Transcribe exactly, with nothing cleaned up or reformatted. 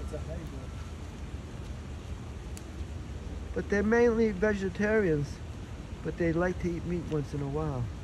But they're mainly vegetarians, but they like to eat meat once in a while.